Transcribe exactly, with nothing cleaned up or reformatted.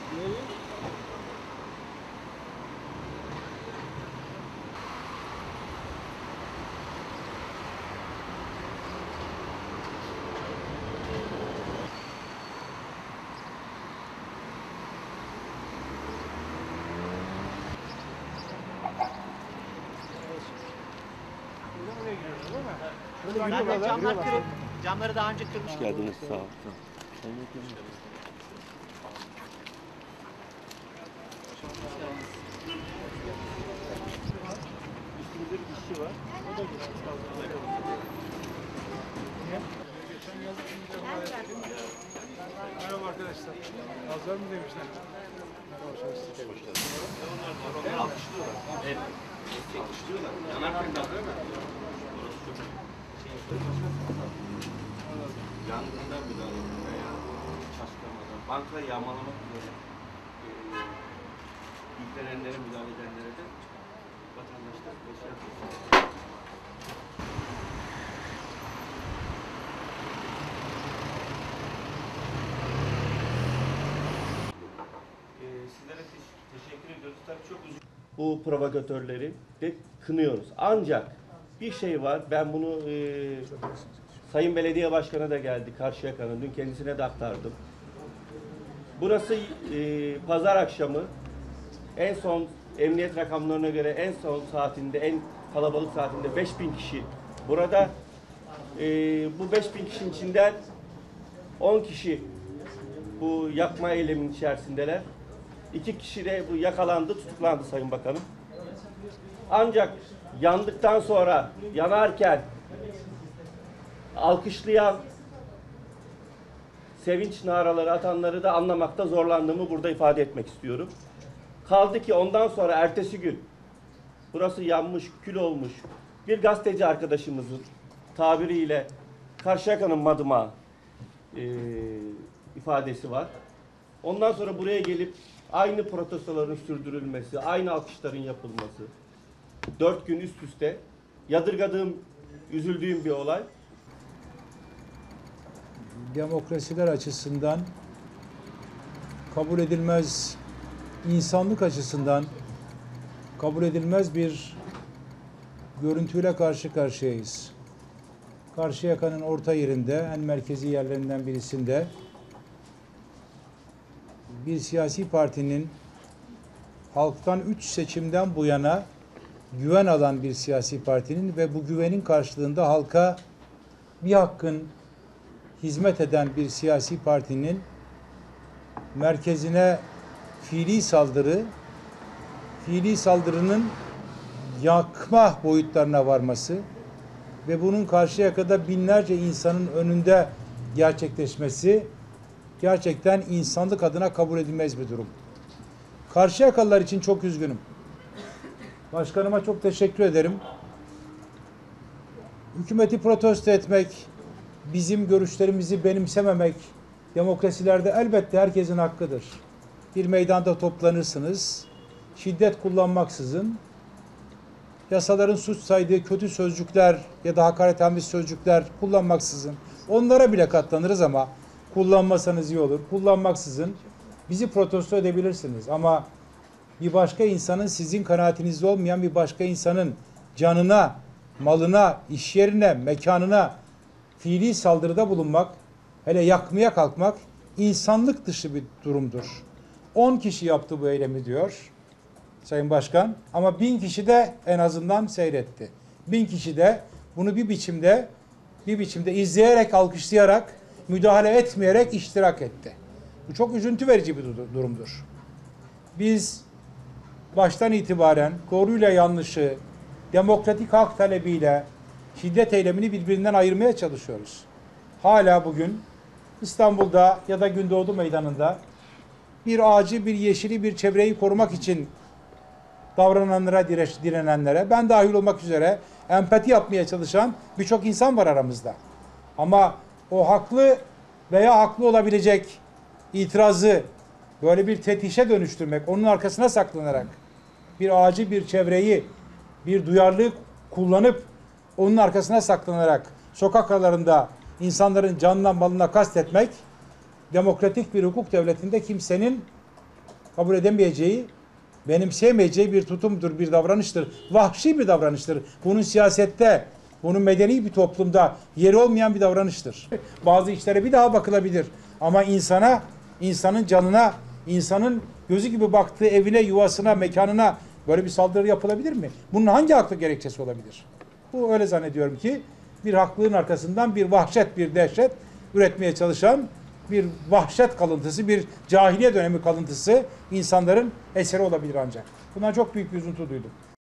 Zaten camlar kırık. Camları daha önce kırmış. Hoş geldiniz. Sağ olun. Üstümüzde bir işçi var. O da merhaba arkadaşlar. Hazır mı demişler? Merhaba şahsiyet. Hoş geldiniz. Onlar alkışlıyorlar. Evet. Alkışlıyorlar. Yanarken değil mi? Yangından müdahale veya çatlamadan, banka yağmalamak üzere yüklenenlere müdahale edenlere de vatandaşlar beşer kurtar. Sizlere teşekkür ediyoruz. Tabii çok üzüldüm. Bu provokatörleri de kınıyoruz. Ancak bir şey var, ben bunu e, Sayın Belediye Başkanı da geldi Karşıyaka'nın, dün kendisine de aktardım. Burası e, pazar akşamı, en son emniyet rakamlarına göre en son saatinde, en kalabalık saatinde beş bin kişi burada. E, bu beş bin kişinin içinden on kişi bu yakma eyleminin içerisindeler. İki kişi de bu yakalandı, tutuklandı Sayın Bakanım. Ancak yandıktan sonra, yanarken alkışlayan, sevinç naraları atanları da anlamakta zorlandığımı burada ifade etmek istiyorum. Kaldı ki ondan sonra ertesi gün burası yanmış, kül olmuş bir gazeteci arkadaşımızın tabiriyle Karşıyaka'nın madımağı e, ifadesi var. Ondan sonra buraya gelip aynı protestoların sürdürülmesi, aynı alkışların yapılması, dört gün üst üste yadırgadığım, üzüldüğüm bir olay. Demokrasiler açısından kabul edilmez, insanlık açısından kabul edilmez bir görüntüyle karşı karşıyayız. Karşıyaka'nın orta yerinde, en merkezi yerlerinden birisinde bir siyasi partinin halktan üç seçimden bu yana güven alan bir siyasi partinin ve bu güvenin karşılığında halka bir hakkın hizmet eden bir siyasi partinin merkezine fiili saldırı, fiili saldırının yakma boyutlarına varması ve bunun Karşıyaka'da binlerce insanın önünde gerçekleşmesi gerçekten insanlık adına kabul edilmez bir durum. Karşıyakalılar için çok üzgünüm. Başkanıma çok teşekkür ederim. Hükümeti protesto etmek, bizim görüşlerimizi benimsememek demokrasilerde elbette herkesin hakkıdır. Bir meydanda toplanırsınız, şiddet kullanmaksızın, yasaların suç saydığı kötü sözcükler ya da hakaretamiz sözcükler kullanmaksızın, onlara bile katlanırız ama kullanmasanız iyi olur. Kullanmaksızın bizi protesto edebilirsiniz ama bir başka insanın, sizin kanaatinizde olmayan bir başka insanın canına, malına, iş yerine, mekanına fiili saldırıda bulunmak, hele yakmaya kalkmak insanlık dışı bir durumdur. On kişi yaptı bu eylemi diyor Sayın Başkan ama bin kişi de en azından seyretti. Bin kişi de bunu bir biçimde bir biçimde izleyerek, alkışlayarak, müdahale etmeyerek iştirak etti. Bu çok üzüntü verici bir durumdur. Biz baştan itibaren doğruyla yanlışı, demokratik hak talebiyle şiddet eylemini birbirinden ayırmaya çalışıyoruz. Hala bugün İstanbul'da ya da Gündoğdu Meydanı'nda bir ağacı, bir yeşili, bir çevreyi korumak için davrananlara, direnenlere, ben dahil olmak üzere empati yapmaya çalışan birçok insan var aramızda. Ama o haklı veya haklı olabilecek itirazı böyle bir tetişe dönüştürmek, onun arkasına saklanarak bir ağacı, bir çevreyi, bir duyarlılık kullanıp onun arkasına saklanarak sokak aralarında insanların canına malına kastetmek demokratik bir hukuk devletinde kimsenin kabul edemeyeceği, benimseyemeyeceği bir tutumdur, bir davranıştır. Vahşi bir davranıştır. Bunun siyasette, bunun medeni bir toplumda yeri olmayan bir davranıştır. Bazı işlere bir daha bakılabilir. Ama insana, insanın canına, insanın gözü gibi baktığı evine, yuvasına, mekanına böyle bir saldırı yapılabilir mi? Bunun hangi haklı gerekçesi olabilir? Bu öyle zannediyorum ki bir haklılığın arkasından bir vahşet, bir dehşet üretmeye çalışan bir vahşet kalıntısı, bir cahiliye dönemi kalıntısı insanların eseri olabilir ancak. Bundan çok büyük bir üzüntü duydum.